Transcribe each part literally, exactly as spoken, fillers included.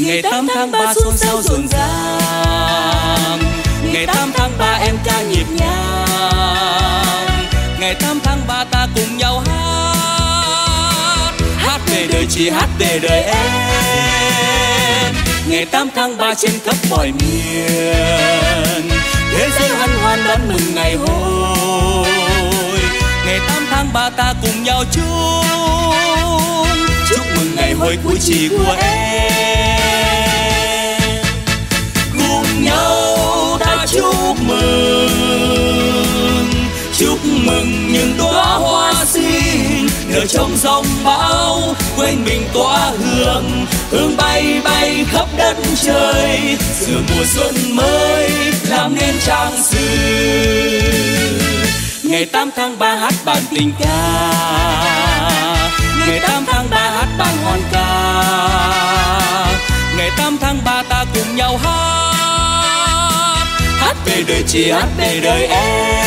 Ngày tám tháng ba xôn xao rộn ràng, ngày tám tháng ba em ca nhịp nhàng. Ngày tám tháng ba ta cùng nhau hát, hát về đời chị, hát về đời em. Ngày tám tháng ba trên khắp mọi miền, thế giới hân hoan đón mừng ngày hội. Ngày tám tháng ba ta cùng nhau chúc, chúc mừng ngày hội của chị của em. Cùng nhau ta chúc mừng, chúc mừng những đóa hoa xinh nở trong giông bão, quanh mình tỏa hương, hương bay bay khắp đất trời. Giữa mùa xuân mới làm nên trang sử. Ngày tám tháng ba hát bản tình ca, ngày tám tháng ba hát bản hòn ca. Ngày tám tháng ba ta cùng nhau hát, hát về đời chị, hát về đời em.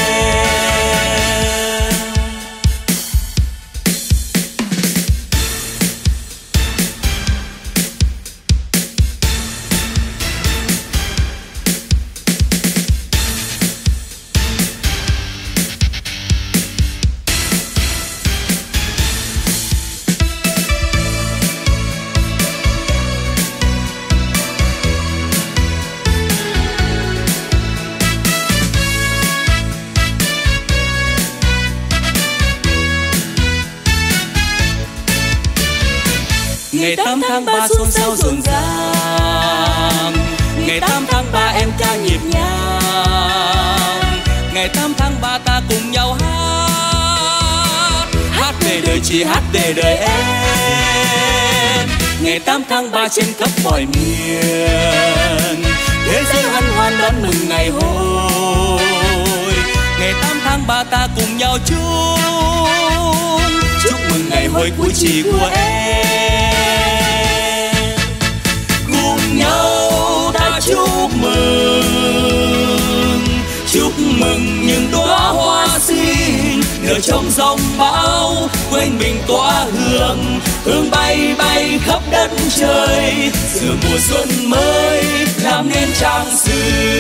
Ngày tám tháng ba xôn xao rộn ràng, ngày tám tháng ba em ca nhịp nhàng. Ngày tám tháng ba ta cùng nhau hát, hát về đời chị, hát về đời em. Ngày tám tháng ba trên khắp mọi miền, thế giới hân hoan đón mừng ngày hội. Ngày tám tháng ba ta cùng nhau chúc, chúc mừng ngày hội của chị của em. Cùng nhau ta chúc mừng, chúc mừng những đóa hoa xinh nở trong giông bão, quanh mình tỏa hương, hương bay bay khắp đất trời. Giữa mùa xuân mới làm nên trang sử.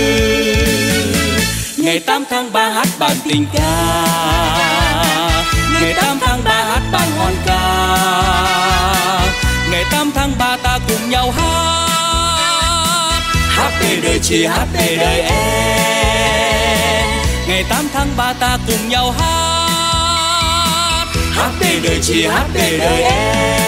Ngày tám tháng ba hát bản tình ca, ngày tám tháng ba hát bản hòn ca. Ngày tám tháng ba ta cùng nhau hát, hát về đời chị, hát về đời em. Ngày tám tháng ba ta cùng nhau hát, hát về đời chị, hát về đời em.